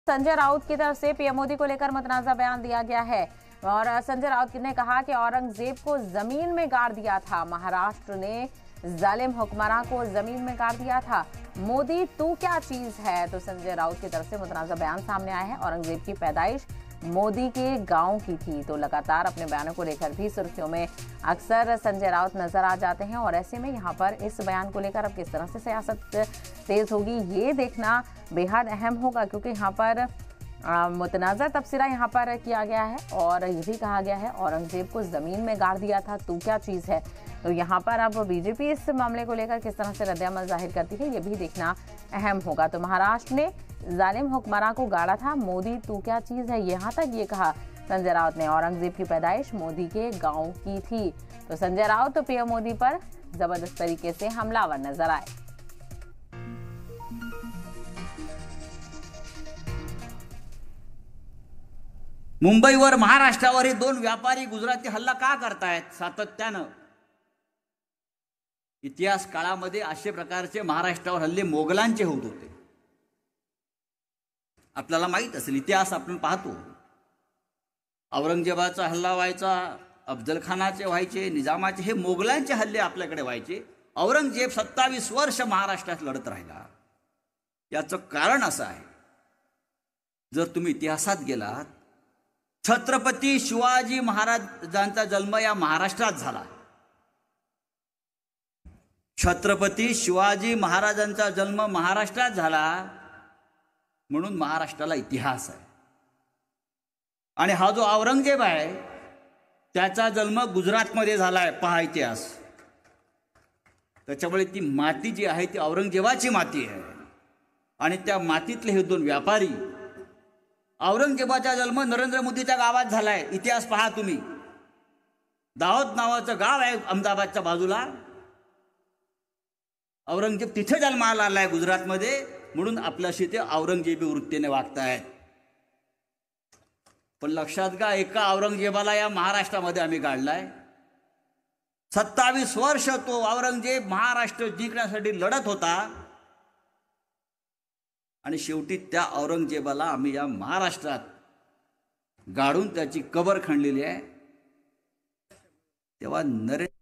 संजय राउत की तरफ से पीएम मोदी को लेकर मुतनाज़ा बयान दिया गया है और संजय राउत ने कहा कि औरंगजेब को जमीन में गाड़ दिया था, महाराष्ट्र ने जालिम हुक्मरान को जमीन में गाड़ दिया था। मोदी तू क्या चीज है, तो संजय राउत की तरफ से मुतनाज़ा बयान सामने आया है। औरंगजेब की पैदाइश मोदी के गांव की थी, तो लगातार अपने बयानों को लेकर भी सुर्खियों में अक्सर संजय राउत नजर आ जाते हैं और ऐसे में यहाँ पर इस बयान को लेकर अब किस तरह से सियासत तेज होगी ये देखना बेहद अहम होगा, क्योंकि यहाँ पर मुतनाज़ा तबसरा यहाँ पर किया गया है और ये भी कहा गया है औरंगजेब को जमीन में गाड़ दिया था, तू क्या चीज है। तो यहाँ पर अब बीजेपी इस मामले को लेकर किस तरह से रद्द-ए-अमल जाहिर करती है ये भी देखना अहम होगा। तो महाराष्ट्र ने जालिम हुक्मरान को गाड़ा था, मोदी तू क्या चीज है, यहाँ तक ये कहा संजय राउत ने। औरंगजेब की पैदाइश मोदी के गाँव की थी। तो संजय राउत तो पीएम मोदी पर जबरदस्त तरीके से हमलावर नजर आए। मुंबईवर महाराष्ट्रावर हे दोन व्यापारी गुजराती हल्ला का करतायत सातत्यानं? इतिहास काळामध्ये अशा प्रकारचे महाराष्ट्रावर हल्ले मोगलांचे होत होते, आपल्याला माहित असेल, इतिहास आपण पाहतो। औरंगजेबाचा हल्ला व्हायचा, अफजल खानाचे व्हायचे, निजामाचे, हे मोगलांचे हल्ले आपल्याकडे व्हायचे। औरंगजेब 27 वर्ष महाराष्ट्रात लढत राहिला। याचं कारण असं आहे, जर तुम्ही इतिहासात गेलात, छत्रपती शिवाजी महाराजांचा जन्म या महाराष्ट्रात झाला। छत्रपती शिवाजी महाराजांचा जन्म महाराष्ट्रात झाला म्हणून महाराष्ट्राला इतिहास आहे। आणि हा जो औरंगजेब आहे त्याचा जन्म गुजरातमध्ये झालाय, पहा इतिहास। त्याच्यामुळे ती माती जी आहे ती औरंगजेबाची माती आहे आणि त्या मातीतले हे दोन व्यापारी। औरंगजेबाचा जन्म नरेंद्र मोदीच्या गावात झालाय, इतिहास पहा तुम्ही। दाहोद नावाचं गाव आहे अहमदाबादच्या बाजूला, औरंगजेब तिथे जन्माला आलाय गुजरातमध्ये, म्हणून आपल्याशी ते औरंगजेबी वृत्तीने वागतायत। पण लक्षात घ्या, एका औरंगजेबाला या महाराष्ट्रामध्ये आम्ही काढलाय। 27 वर्ष तो औरंगजेब महाराष्ट्र जिंकण्यासाठी लढत होता आणि शेवटी त्या औरंगजेबाला आम्ही या महाराष्ट्रात गाडून त्याची कबर खणलेली आहे। तेव्हा